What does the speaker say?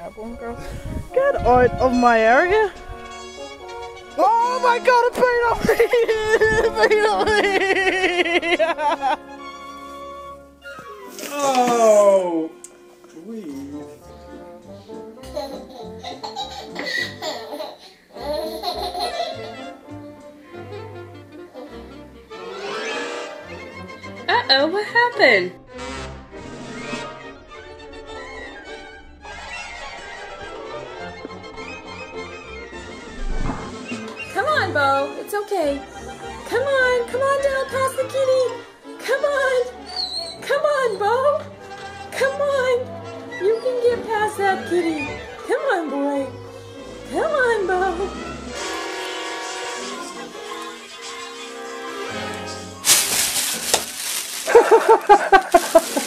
bunker. Get out of my area! Oh my god, it peed on me! It peed on me! Oh! Wee. Uh-oh, what happened? Come on, Bo. It's okay. Come on down past the kitty. Come on, Bo. Come on. You can get past that kitty. Come on, boy. Come on, Bo. Ha ha ha ha ha!